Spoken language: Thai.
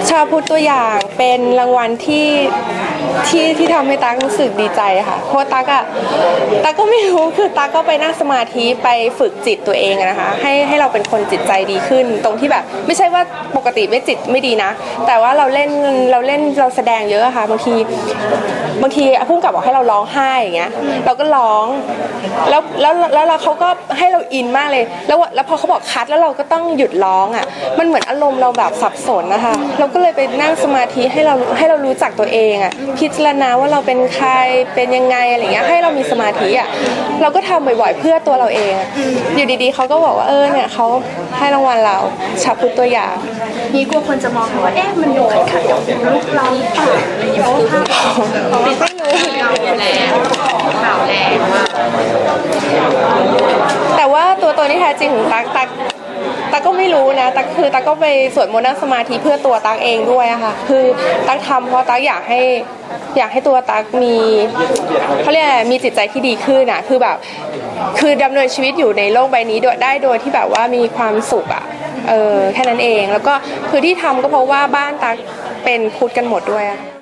ชาวพุทธตัวอย่างเป็นรางวัลที่ทำให้ตั๊กรู้สึกดีใจค่ะเพราะตั๊กก็ไม่รู้คือตั๊กก็ไปนั่งสมาธิไปฝึกจิตตัวเองนะคะให้เราเป็นคนจิตใจดีขึ้นตรงที่แบบไม่ใช่ว่าปกติไม่จิตไม่ดีนะแต่ว่าเราเล่นเราแสดงเยอะค่ะบางทีพุ่งกับบอกให้เราร้องไห้อย่างเงี้ยเราก็ร้องแล้วเขาก็ให้เราอินมากเลยแล้วพอเขาบอกคัดแล้วเราก็ต้องหยุดร้องอ่ะมันเหมือนอารมณ์เราแบบสับสนนะคะเราก็เลยไปนั่งสมาธิให้เรารู้จักตัวเองอ่ะพิจารณาว่าเราเป็นใครเป็นยังไงอะไรเงี้ยให้เรามีสมาธิอ่ะเราก็ทำบ่อยๆเพื่อตัวเราเองอยู่ดีๆเขาก็บอกว่าเนี่ยเขาให้รางวัลเราชาวพุทธตัวอย่างมีกลัวคนจะมองว่ามันดูขัดกับลูกเราหรือเปล่าอะไรอย่างเงี้ยเพราะว่าไม่รู้ข่าวแรงมากแต่ว่าตัวตนที่แท้จริงของตั๊กก็ไม่รู้นะตั๊กก็ไปสวดมนต์นั่งสมาธิเพื่อตัวตั๊กเองด้วยอะค่ะคือตั๊กทำเพราะตั๊กอยากให้ตัวตั๊กมีเขาเรียกอะไรมีจิตใจที่ดีขึ้นอะคือดำเนินชีวิตอยู่ในโลกใบนี้ได้โดยที่แบบว่ามีความสุขอะแค่นั้นเองแล้วก็คือที่ทำก็เพราะว่าบ้านตั๊กเป็นพุทธกันหมดด้วยอะ